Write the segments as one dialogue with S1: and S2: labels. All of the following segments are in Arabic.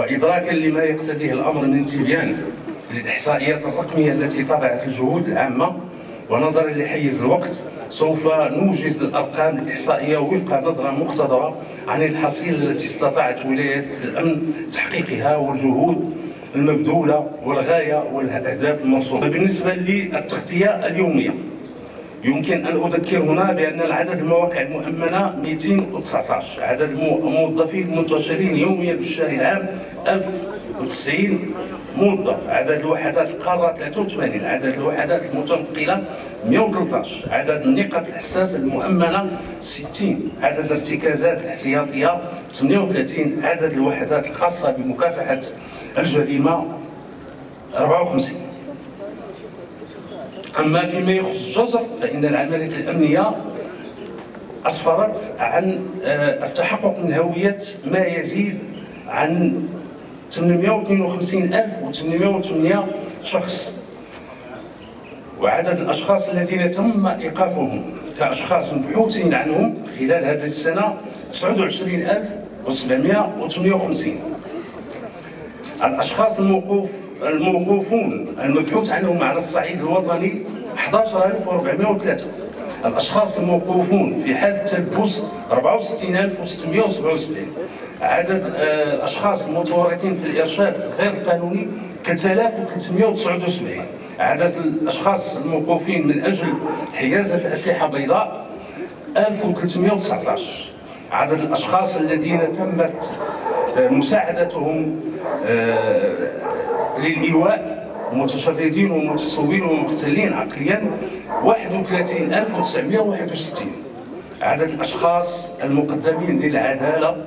S1: وإدراكا لما يقتضيه الأمر من تبيان للإحصائيات الرقمية التي طبعت الجهود العامة، ونظرا لحيز الوقت سوف نوجز الأرقام الإحصائية وفق نظرة مختصرة عن الحصيلة التي استطاعت ولاية الأمن تحقيقها والجهود المبذولة والغاية والأهداف المرسومة. بالنسبة للتغطية اليومية، يمكن أن أذكر هنا بأن العدد المواقع المؤمنة 219، عدد الموظفين المنتشرين يوميا في الشهر العام 1090 موظف، عدد الوحدات القارة 83، عدد الوحدات المتنقلة 113، عدد النقاط الحساسة المؤمنة 60، عدد الارتكازات الاحتياطية 38، عدد الوحدات الخاصة بمكافحة الجريمة 54. أما فيما يخص الجزر فإن العمليات الأمنية أسفرت عن التحقق من هوية ما يزيد عن 852,808 شخص، وعدد الأشخاص الذين تم إيقافهم كأشخاص مبحوثين عنهم خلال هذه السنة 29,758. الأشخاص الموقوفون المبحوث عنهم على الصعيد الوطني 11,403. الأشخاص الموقوفون في حالة تلبس 64,677. عدد الأشخاص المتورطين في الإرشاد غير القانوني 3,379. عدد الأشخاص الموقوفين من أجل حيازة أسلحة بيضاء 1,319. عدد الأشخاص الذين تمت مساعدتهم للإيواء المتشردين والمتسولين والمختلين عقليا 31,961. عدد الأشخاص المقدمين للعدالة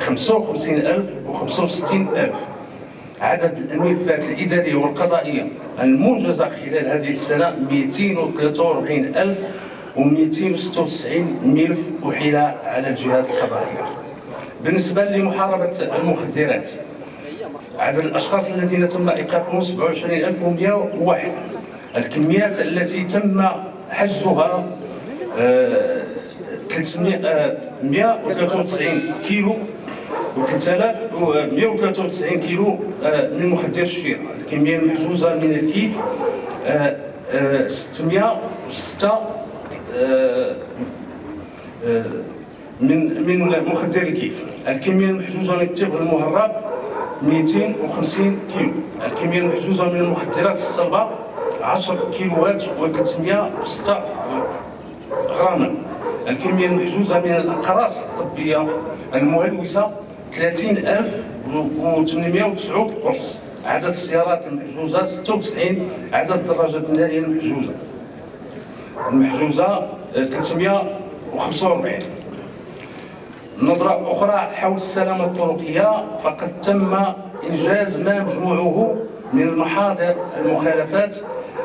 S1: 55,065. عدد الملفات الإدارية والقضائية المنجزة خلال هذه السنة 243,296 ملف أحيل على الجهات القضائية. بالنسبة لمحاربة المخدرات، عدد الأشخاص الذين تم إيقافهم 27,101. الكميات التي تم حجزها 193 كيلو و3193 كيلو من مخدر الشيرة. الكمية المحجوزة من الكيف 606 من مخدر الكيف. الكمية المحجوزة من التبغ المهرب 250 كيلو. الكمية المحجوزة من المخدرات الصلبة 10 كيلوات و306 غراما. الكمية المحجوزة من الأقراص الطبية المهلوسة 30,809 قرص. عدد السيارات المحجوزة 96. عدد الدراجات النارية المحجوزة 345. نظرة أخرى حول السلامة الطرقية، فقد تم إنجاز ما مجموعه من المحاضر المخالفات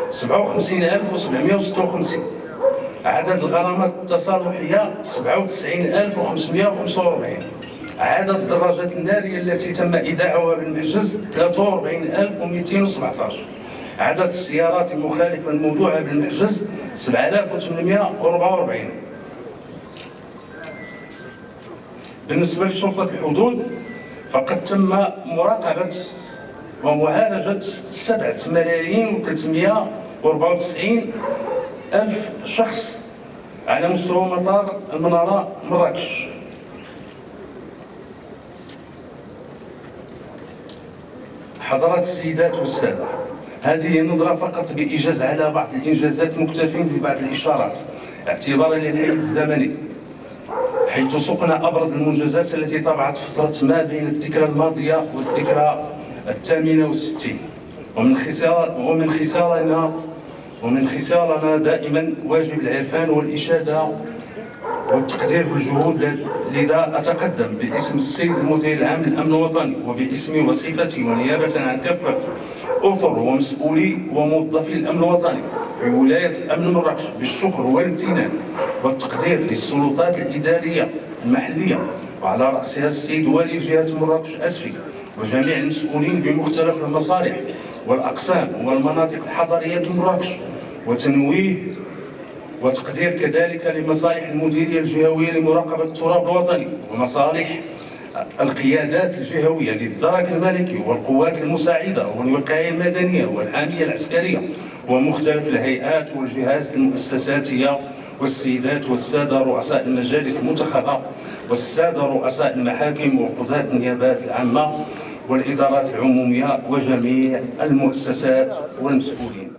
S1: 57,756. عدد الغرامات التصالحية 97,545. عدد الدراجات النارية التي تم إيداعها بالمحجز 43,217. عدد السيارات المخالفة الموضوعة بالمحجز 7,844. بالنسبة لشرطة الحدود فقد تم مراقبة ومعالجة 7,394,000 شخص على مستوى مطار المنارة مراكش. حضرات السيدات والسادة، هذه نظرة فقط بإيجاز على بعض الإنجازات، مكتفين ببعض الإشارات اعتبارا للحيز الزمني، حيث سقنا أبرز المنجزات التي طبعت فترة ما بين الذكرى الماضية والذكرى 68. ومن خصالنا دائما واجب العرفان والإشادة والتقدير بالجهود. لذا أتقدم باسم السيد المدير العام للأمن الوطني وباسمي وصفتي ونيابة عن كافة أطر ومسؤولي وموظفي الأمن الوطني في ولاية الأمن مراكش بالشكر والامتنان والتقدير للسلطات الإدارية المحلية، وعلى رأسها السيد والي جهة مراكش أسفي وجميع المسؤولين بمختلف المصالح والأقسام والمناطق الحضرية بمراكش، وتنويه وتقدير كذلك لمصالح المديرية الجهوية لمراقبة التراب الوطني ومصالح القيادات الجهوية للدرك الملكي والقوات المساعدة والوقاية المدنية والحامية العسكرية ومختلف الهيئات والجهات المؤسساتية والسيدات والسادة رؤساء المجالس المنتخبة والسادة رؤساء المحاكم وقضاة النيابات العامة والإدارات العمومية وجميع المؤسسات والمسؤولين.